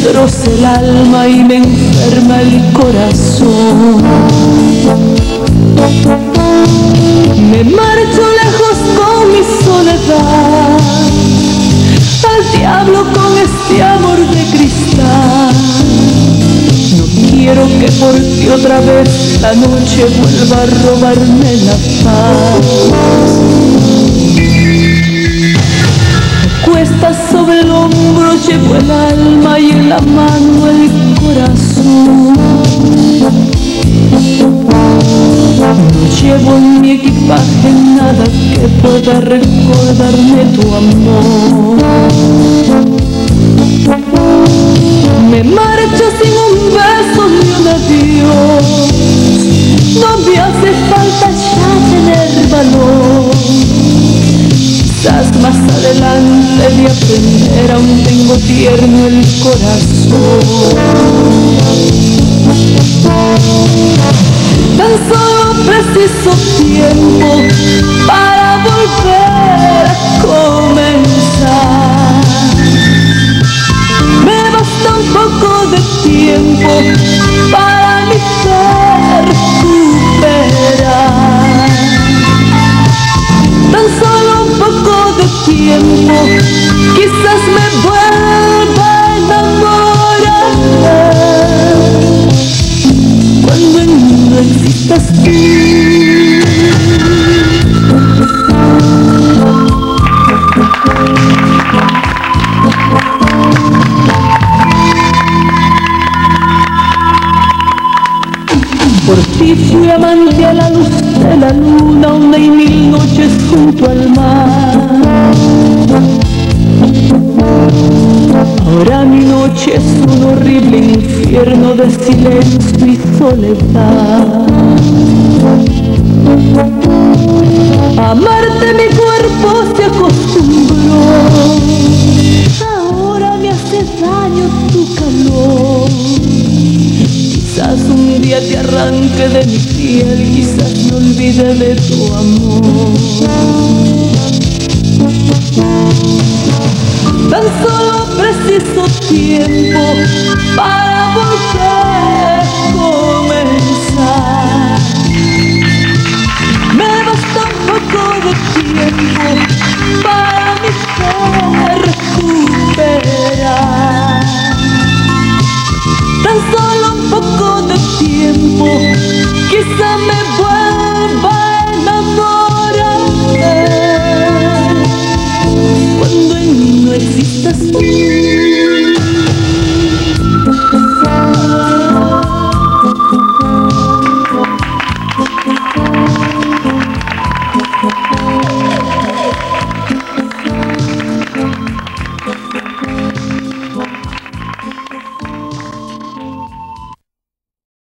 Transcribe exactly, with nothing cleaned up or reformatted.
destroza el alma y me enferma el corazón. Me marcho lejos con mi soledad, al diablo con este amor de cristal. No quiero que por ti otra vez la noche vuelva a robarme la paz. Cuesta sobre el hombro, llevo el alma y en la mano el corazón. No llevo en mi equipaje nada que pueda recordarme tu amor. Me marcho sin un beso ni un adiós. No me hace falta ya tener valor. Quizás más adelante de aprender, aún tengo tierno el corazón. Tan solo preciso tiempo para volver a comenzar. Me basta un poco de tiempo para mi ser recuperar. Tan solo un poco de tiempo, quizás me vuelva a enamorar. Cuando en el mundo existas tú. Por ti fui amante a la luz de la luna, una y mil noches junto al mar. Ahora mi noche es un horrible infierno de silencio y soledad. A amarte mi cuerpo se acostumbró, ahora me hace daño tu calor. Quizás un día te arranque de mi piel, quizás me olvide de tu amor. Tan solo preciso tiempo